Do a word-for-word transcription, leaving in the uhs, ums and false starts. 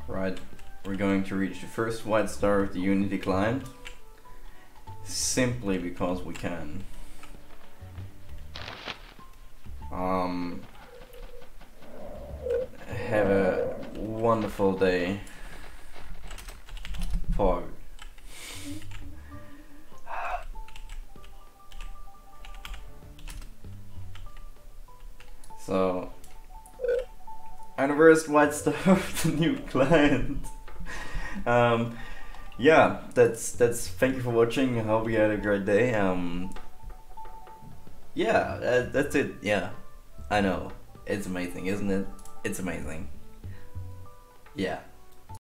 Right, we're going to reach the first white star of the Unity client simply because we can. Um, have a wonderful day, Fog. So, I'm the first white star of the new client. um, yeah, that's that's. Thank you for watching. I hope you had a great day. Um, yeah, uh, that's it. Yeah, I know. It's amazing, isn't it? It's amazing. Yeah.